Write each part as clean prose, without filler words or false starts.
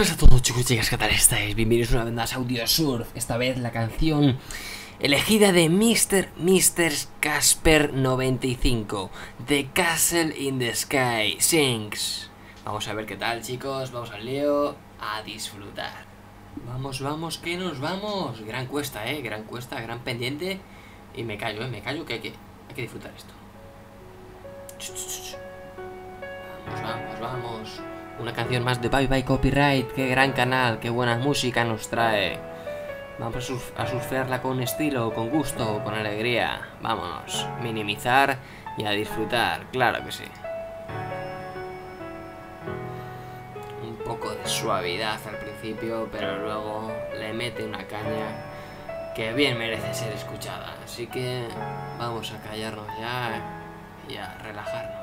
Buenas a todos, chicos y chicas, ¿qué tal estáis? Bienvenidos una vez más a Audiosurf. Esta vez la canción elegida de Mr. Casper 95, The Castle in the Sky Sings. Vamos a ver qué tal, chicos. Vamos al lío, a disfrutar. Vamos, que nos vamos. Gran cuesta, gran cuesta, gran pendiente. Y me callo, que hay que disfrutar esto. Vamos. Una canción más de Bye Bye Copyright. Qué gran canal, qué buena música nos trae. Vamos a surfearla con estilo, con gusto, con alegría. Vámonos, minimizar y a disfrutar, claro que sí. Un poco de suavidad al principio, pero luego le mete una caña que bien merece ser escuchada. Así que vamos a callarnos ya y a relajarnos.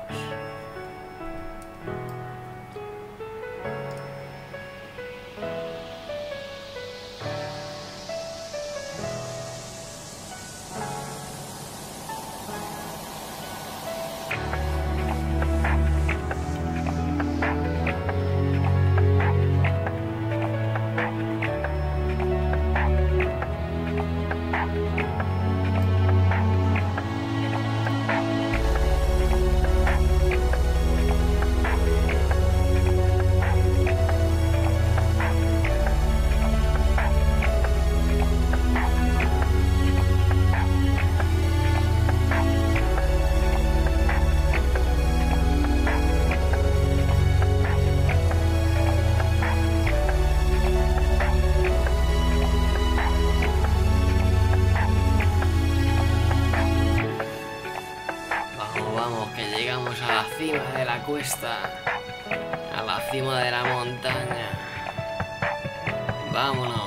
Vamos, que llegamos a la cima de la cuesta, a la cima de la montaña. Vámonos.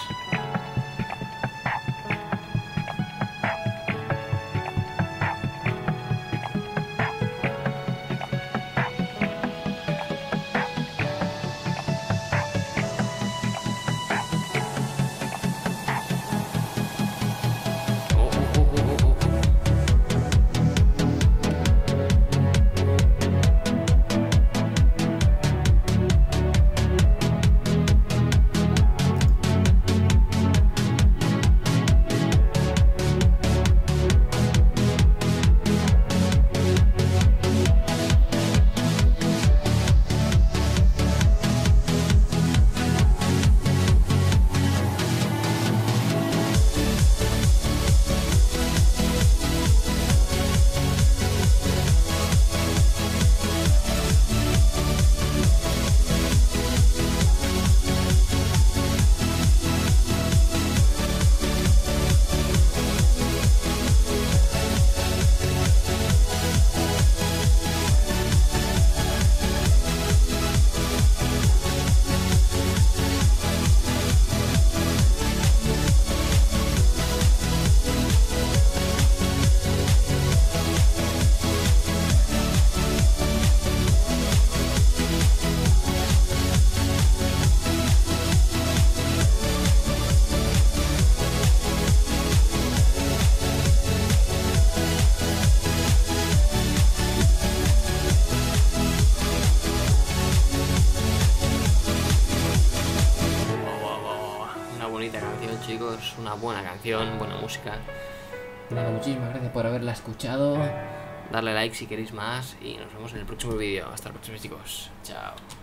Bonita canción, chicos, una buena canción, buena música. Nada, muchísimas gracias por haberla escuchado. Darle like si queréis más y nos vemos en el próximo vídeo. Hasta el próximo, chicos. Chao.